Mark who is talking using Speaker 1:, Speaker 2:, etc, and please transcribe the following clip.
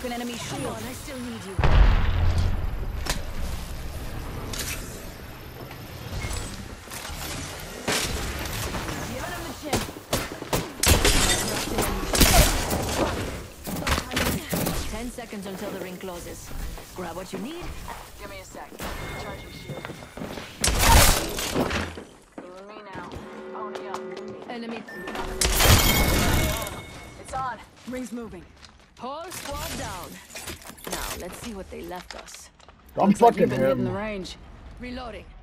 Speaker 1: an enemy shield.
Speaker 2: Come on, I still need you.
Speaker 1: Giving him the chin.
Speaker 2: 10 seconds until the ring closes. Grab what you need.
Speaker 1: Give me a sec. Charging shield. Me now. Pony up.
Speaker 2: Enemy.
Speaker 1: It's on. Ring's moving.
Speaker 2: Whole squad down. Now, let's see what they left us.
Speaker 3: I'm
Speaker 1: Looks like
Speaker 3: fucking
Speaker 1: you've been hitting
Speaker 3: him.
Speaker 1: the range.
Speaker 2: Reloading.